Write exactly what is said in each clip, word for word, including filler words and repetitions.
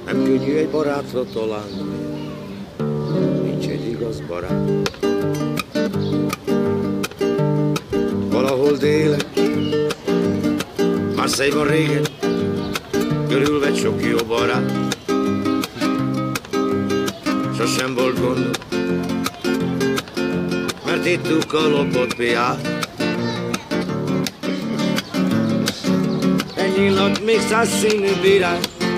Nem könnyű egy barátra találni, nincs egy igaz barát. Valahol délen, Marseille-ban régen, körülvett sok jó barát. Sosem volt gondom, mert ittuk a lopott piát. Nyílott még száz színű virág,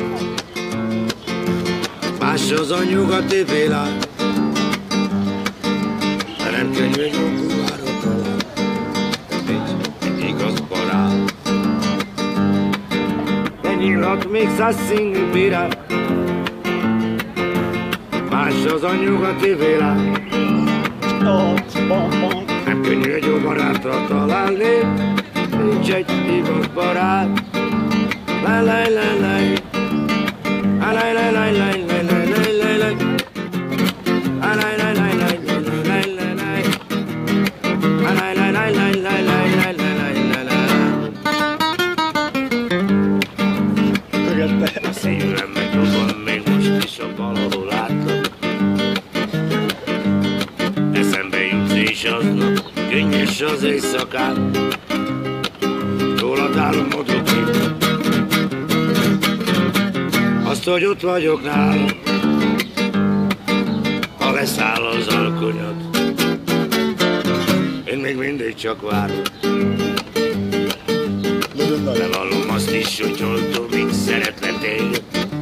más az a nyugati világ, de nem könnyű egy ókulára találni, nincs egy igaz barát. De nyílott még száz színű virág, más az a nyugati világ, nem könnyű egy jó barátra találni, nincs egy igaz barát. La la la la, la la la la la la la la la, la la la la la la la la la, la la la la la la la la la. A szívem megdobban még most is, a valahol látom. Eszembe jut és aznap, könnyes az éjszakát. Rólad álmodok én, azt, hogy ott vagyok nálad, ha leszáll az alkonyod, én még mindig csak várok. De vallom azt is, hogy holtom, még szeretlek téged.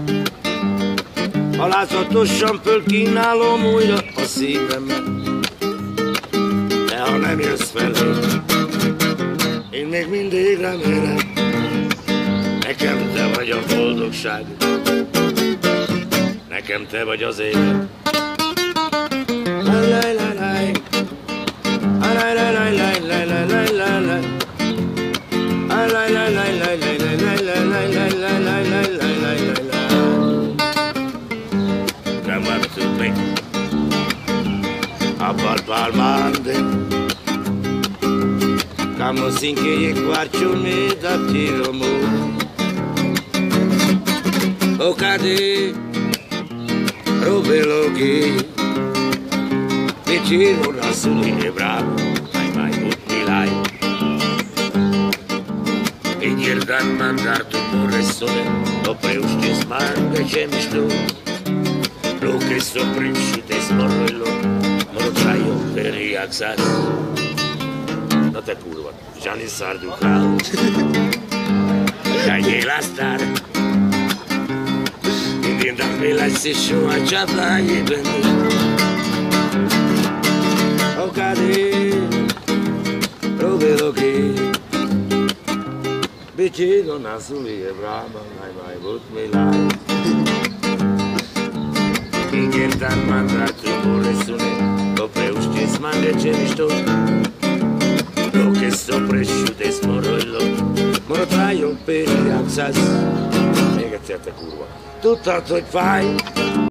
Alázatosan fölkínálom újra a szívemet, de ha nem jössz felé, én még mindig remélem, nekem te vagy a boldogság, nekem te vagy az élet. La la la la, la la la la la la la la la, la la la la la la la la la la la la la la la. Come up to me, abal palmande, come sin che io guardo me da tiro mo. O cade, robelo che mi giro da sulle bravo, mai mai tutti lai. E njerdan mandar tu porresole, o preušti smarga čemištu. Ruke su prišite smorilo, moročaju perijak sad. No te kurva, Gianni Sardu král. Daniela star. Indien darmi la session a Chabla e Beni. O cade, provelo che vicino na sulie brava, mai mai vot mi lai. Indien dan mandratu poresune, o preušti smange čemišto. Ruke su prešute smorilo, morotraju perijak sas. Még egyszer te kurva. Tudtad, hogy fáj,